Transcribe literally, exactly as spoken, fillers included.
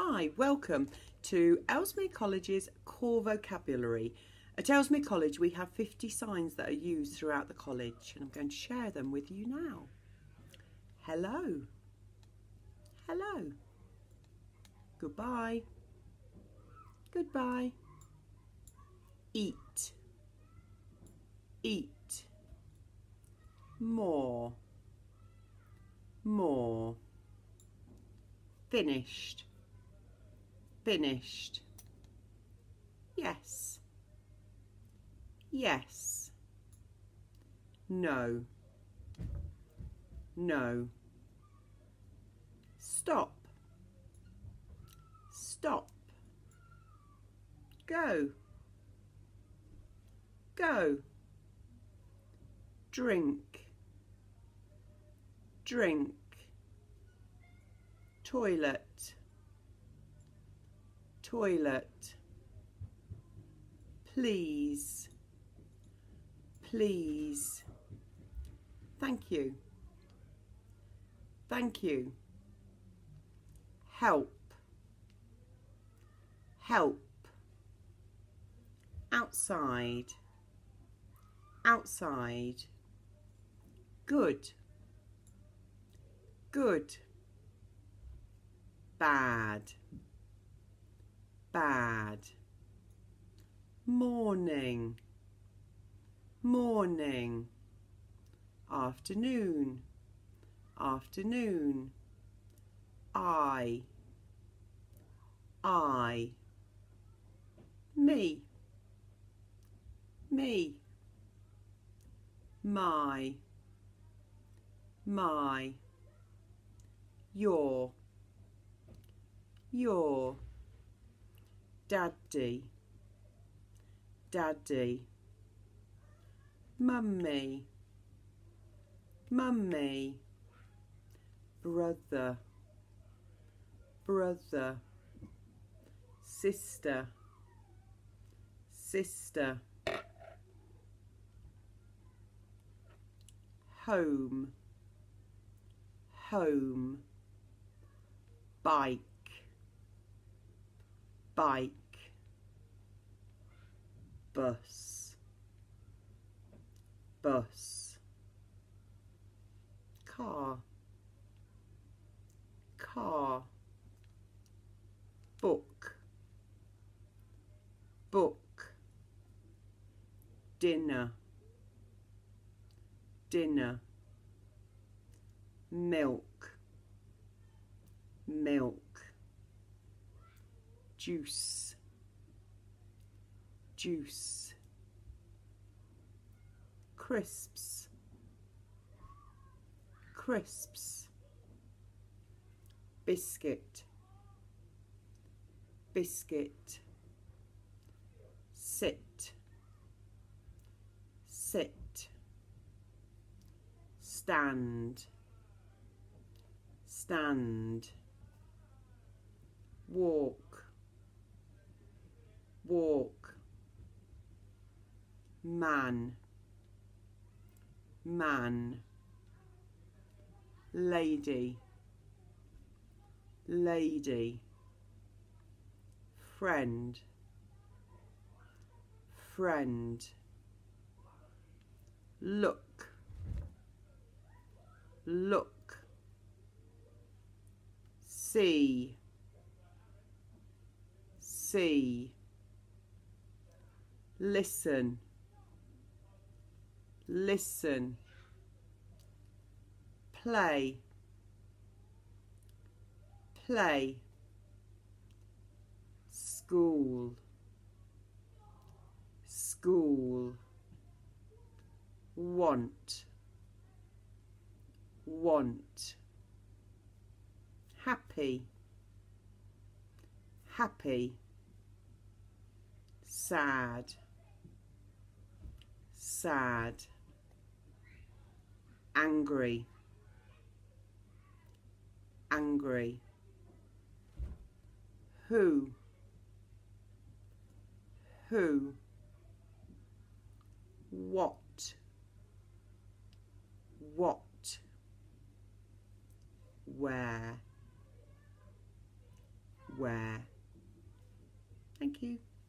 Hi, welcome to Ellesmere College's Core Vocabulary. At Ellesmere College we have fifty signs that are used throughout the college and I'm going to share them with you now. Hello. Hello. Goodbye. Goodbye. Eat. Eat. More. More. Finished. Finished. Yes. Yes. No. No. Stop. Stop. Go. Go. Drink. Drink. Toilet. Toilet. Please. Please. Thank you. Thank you. Help. Help. Outside. Outside. Good. Good. Bad. Bad. Morning. Morning. Afternoon. Afternoon. I. I. Me. Me. My. My. Your. Your. Daddy. Daddy. Mummy. Mummy. Brother. Brother. Sister. Sister. Home. Home. Bike. Bike. Bus. Bus. Car. Car. Book. Book. Dinner. Dinner. Milk. Milk. Juice. Juice. Crisps. Crisps. Biscuit. Biscuit. Sit. Sit. Stand. Stand. Walk. Walk. Man. Man. Lady. Lady. Friend. Friend. Look. Look. See. See. Listen. Listen. Play. Play. School. School. Want. Want. Happy. Happy. Sad. Sad. Angry. Angry. Who. Who. What. What. Where. wear. Thank you.